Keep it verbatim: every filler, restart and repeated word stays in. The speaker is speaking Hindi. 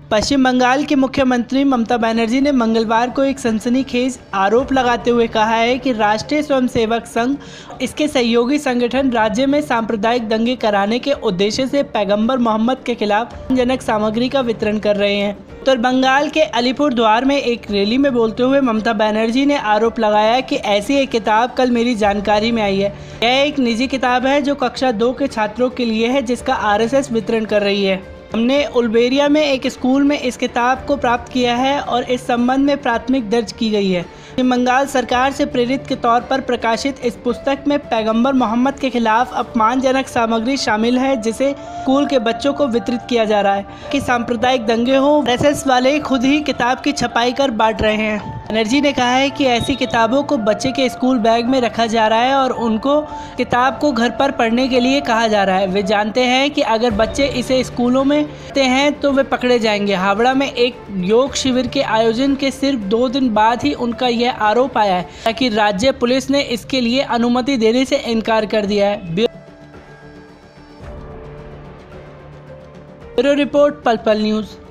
पश्चिम बंगाल की मुख्यमंत्री ममता बनर्जी ने मंगलवार को एक सनसनीखेज आरोप लगाते हुए कहा है कि राष्ट्रीय स्वयंसेवक संघ इसके सहयोगी संगठन राज्य में सांप्रदायिक दंगे कराने के उद्देश्य से पैगंबर मोहम्मद के खिलाफ जनक सामग्री का वितरण कर रहे हैं। उत्तर बंगाल के अलीपुरद्वार में एक रैली में बोलते हुए ममता बनर्जी ने आरोप लगाया कि ऐसी एक किताब कल मेरी जानकारी में आई है। यह एक निजी किताब है जो कक्षा दो के छात्रों के लिए है, जिसका आरएसएस वितरण कर रही है। हमने उलबेरिया में एक स्कूल में इस किताब को प्राप्त किया है और इस संबंध में प्राथमिक दर्ज की गई है। पश्चिम बंगाल सरकार से प्रेरित के तौर पर प्रकाशित इस पुस्तक में पैगंबर मोहम्मद के खिलाफ अपमानजनक सामग्री शामिल है, जिसे स्कूल के बच्चों को वितरित किया जा रहा है कि सांप्रदायिक दंगे हो। आरएसएस वाले खुद ही किताब की छपाई कर बांट रहे हैं। बनर्जी ने कहा है कि ऐसी किताबों को बच्चे के स्कूल बैग में रखा जा रहा है और उनको किताब को घर पर पढ़ने के लिए कहा जा रहा है। वे जानते हैं कि अगर बच्चे इसे स्कूलों में पढ़ते हैं तो वे पकड़े जाएंगे। हावड़ा में एक योग शिविर के आयोजन के सिर्फ दो दिन बाद ही उनका यह आरोप आया है, ताकि राज्य पुलिस ने इसके लिए अनुमति देने से इनकार कर दिया है। ब्यूरो रिपोर्ट, पल पल न्यूज़।